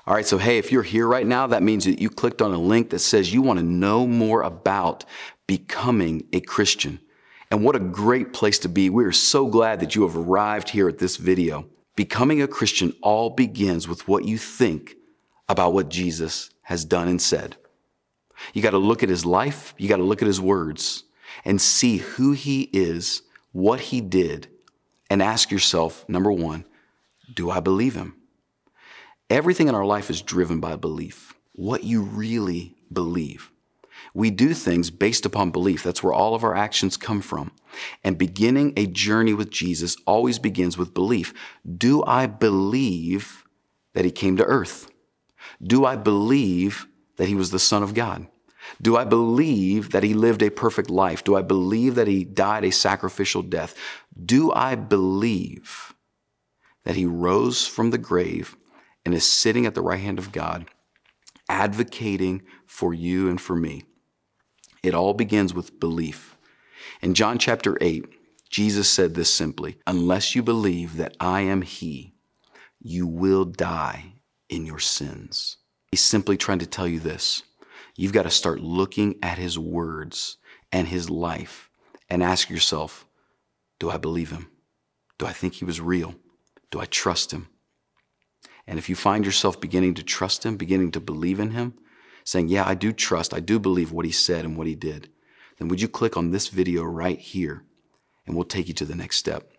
All right, so hey, if you're here right now, that means that you clicked on a link that says you want to know more about becoming a Christian. And what a great place to be. We are so glad that you have arrived here at this video. Becoming a Christian all begins with what you think about what Jesus has done and said. You got to look at his life, you got to look at his words and see who he is, what he did, and ask yourself, number one, do I believe him? Everything in our life is driven by belief, what you really believe. We do things based upon belief. That's where all of our actions come from. And beginning a journey with Jesus always begins with belief. Do I believe that he came to earth? Do I believe that he was the Son of God? Do I believe that he lived a perfect life? Do I believe that he died a sacrificial death? Do I believe that he rose from the grave and is sitting at the right hand of God, advocating for you and for me? It all begins with belief. In John chapter 8, Jesus said this simply, unless you believe that I am he, you will die in your sins. He's simply trying to tell you this. You've got to start looking at his words and his life and ask yourself, do I believe him? Do I think he was real? Do I trust him? And if you find yourself beginning to trust him, beginning to believe in him, saying, yeah, I do trust, I do believe what he said and what he did, then would you click on this video right here and we'll take you to the next step.